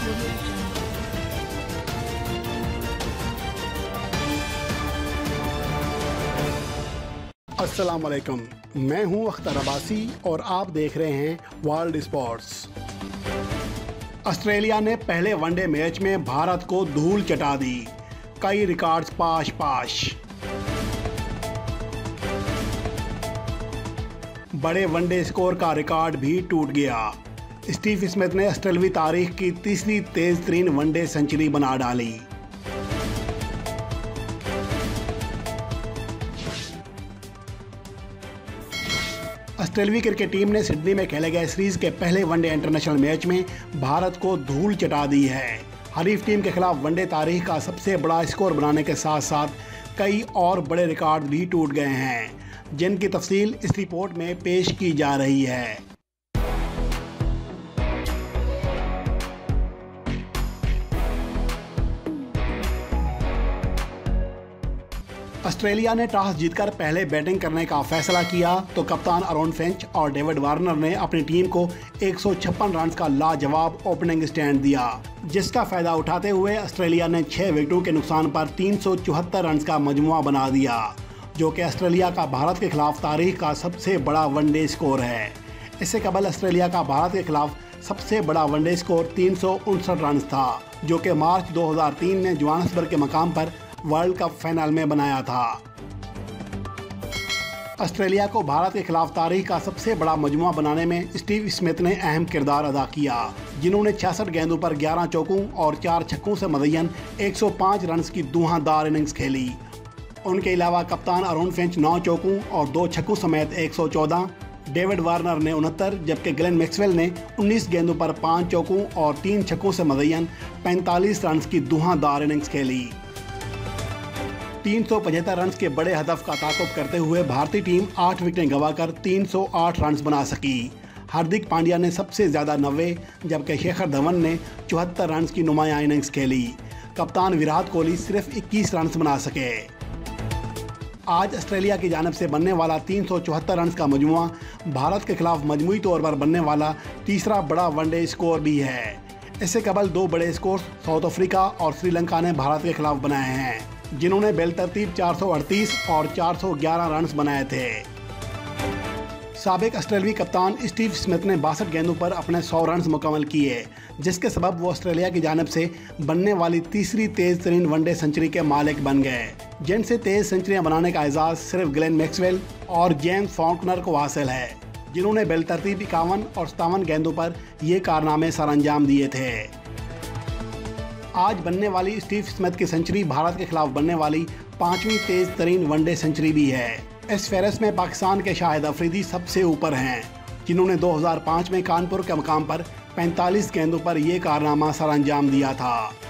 अस्सलाम वालेकुम, मैं हूं अख्तर अब्बासी और आप देख रहे हैं वर्ल्ड स्पोर्ट्स। ऑस्ट्रेलिया ने पहले वनडे मैच में भारत को धूल चटा दी, कई रिकॉर्ड्स पाश पाश। बड़े वनडे स्कोर का रिकॉर्ड भी टूट गया। स्टीव स्मिथ ने ऑस्ट्रेलवी तारीख की तीसरी तेज तरीन वनडे सेंचुरी बना डाली। ऑस्ट्रेलवी क्रिकेट टीम ने सिडनी में खेले गए सीरीज के पहले वनडे इंटरनेशनल मैच में भारत को धूल चटा दी है। हरीफ टीम के खिलाफ वनडे तारीख का सबसे बड़ा स्कोर बनाने के साथ साथ कई और बड़े रिकॉर्ड भी टूट गए हैं, जिनकी तफसील इस रिपोर्ट में पेश की जा रही है। ऑस्ट्रेलिया ने टॉस जीतकर पहले बैटिंग करने का फैसला किया तो कप्तान आरोन फिंच और डेविड वार्नर ने अपनी टीम को 156 रन का लाजवाब ओपनिंग स्टैंड दिया, जिसका फायदा उठाते हुए ऑस्ट्रेलिया ने 6 विकेटों के नुकसान पर 374 रन का मजमुआ बना दिया, जो कि ऑस्ट्रेलिया का भारत के खिलाफ तारीख का सबसे बड़ा वनडे स्कोर है। इससे कबल ऑस्ट्रेलिया का भारत के खिलाफ सबसे बड़ा वनडे स्कोर 359 रन था, जो कि मार्च 2003 में जोहान्सबर्ग के मकाम पर वर्ल्ड कप फाइनल में बनाया था। ऑस्ट्रेलिया को भारत के खिलाफ तारीख का सबसे बड़ा मजमुआ बनाने में स्टीव स्मिथ ने अहम किरदार अदा किया, जिन्होंने 66 गेंदों पर 11 चौकों और 4 छक्कों से मदयन 105 रन की धुआंधार इनिंग्स खेली। उनके अलावा कप्तान आरोन फिंच 9 चौकों और 2 छक्कों समेत 114, डेविड वार्नर ने 69, जबकि ग्लेन मैक्सवेल ने 19 गेंदों पर 5 चौकों और 3 छक्कों से मदयन 45 रन की धुआंधार इनिंग्स खेली। 375 रन के बड़े हदफ का ताक़ुब करते हुए भारतीय टीम 8 विकेटें गंवाकर 308 रन बना सकी। हार्दिक पांड्या ने सबसे ज़्यादा 90, जबकि शिखर धवन ने 74 रन की नुमायां इनिंग्स खेली। कप्तान विराट कोहली सिर्फ 21 रन बना सके। आज ऑस्ट्रेलिया की जानिब से बनने वाला 374 रन का मजमुआ भारत के खिलाफ मजमूई तौर पर बनने वाला तीसरा बड़ा वनडे स्कोर भी है। इससे कबल 2 बड़े स्कोर साउथ अफ्रीका और श्रीलंका ने भारत के खिलाफ बनाए हैं, जिन्होंने बेलतरतीब 438 और 411 रन बनाए थे। साबिक ऑस्ट्रेलियाई कप्तान स्टीव स्मिथ ने 62 गेंदों पर अपने 100 रन मुकम्मल किए, जिसके सबब वो ऑस्ट्रेलिया की जानिब से बनने वाली तीसरी तेज तरीन वनडे सेंचुरी के मालिक बन गए, जिनसे तेज सेंचुरियां बनाने का एजाज़ सिर्फ ग्लेन मैक्सवेल और जेम्स फॉल्कनर को हासिल है, जिन्होंने बेलतरतीब 51 और 57 गेंदों पर ये कारनामे सरअंजाम दिए थे। आज बनने वाली स्टीव स्मिथ की सेंचुरी भारत के खिलाफ बनने वाली 5वीं तेज तरीन वनडे सेंचुरी भी है। इस फहरिस्त में पाकिस्तान के शाहिद अफरीदी सबसे ऊपर हैं, जिन्होंने 2005 में कानपुर के मकाम पर 45 गेंदों पर यह कारनामा सरअंजाम दिया था।